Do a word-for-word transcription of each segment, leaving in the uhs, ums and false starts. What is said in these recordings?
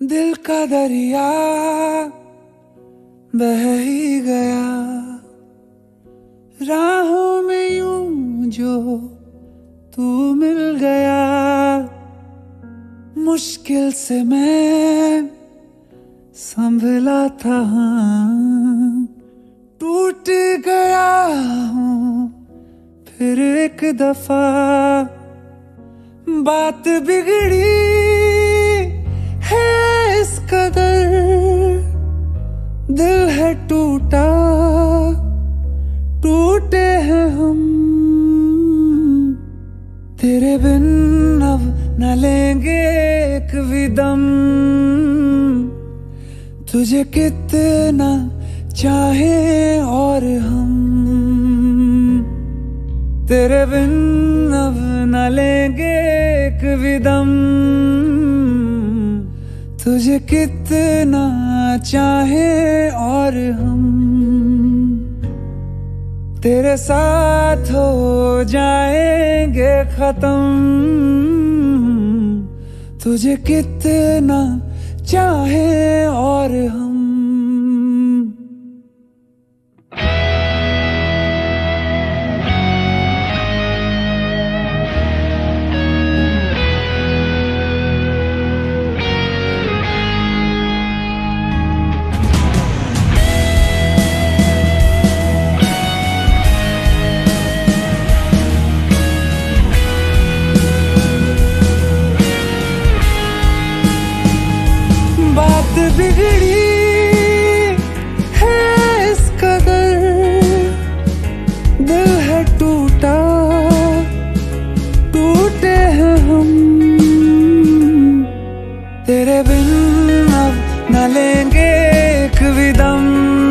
दिल का दरिया बह ही गया, राहों में यूं जो तू मिल गया। मुश्किल से मैं संभला था, टूट गया हूँ फिर एक दफा। बात बिगड़ी है इस कदर, दिल है टूटा, टूटे हैं हम। तेरे बिन अब न लेंगे एक भी दम, तुझे कितना चाहे और हम। तेरे बिन अब न लेंगे एक भी दम, तुझे कितना चाहे और हम। तेरे साथ हो जाएंगे खत्म, तुझे कितना चाहे और हम। बात बिगड़ी है इस कदर, दिल है टूटा, टूटे हैं हम। तेरे बिन अब न लेंगे एक भी दम,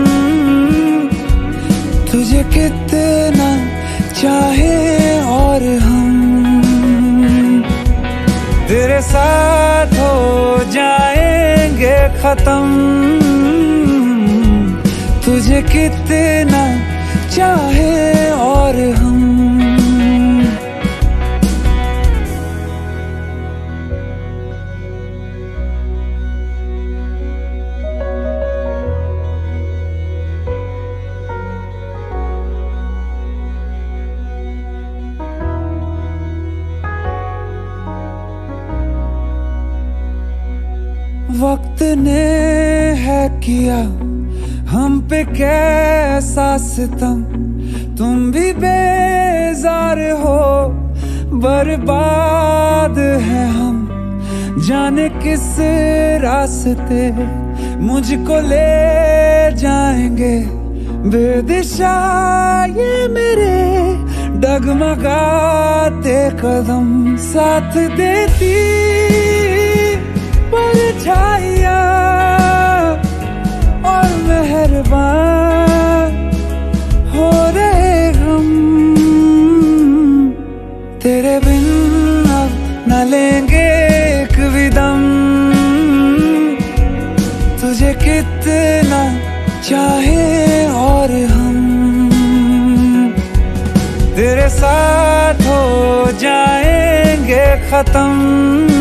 तुझे कितना चाहे और हम। तेरे साथ हो जाएंगे खत्म, तुझे कितना चाहे और हम। वक्त ने है किया हम पे कैसा सितम, तुम भी बेजार हो, बर्बाद है हम। जाने किस रास्ते मुझको ले जाएंगे, बेदिशा ये मेरे डगमगाते कदम। साथ देती परछाइयाँ और मेहरबान हो रहे हम। तेरे बिन अब न लेंगे एक भी दम, तुझे कितना चाहे और हम। तेरे साथ हो जाएंगे खत्म,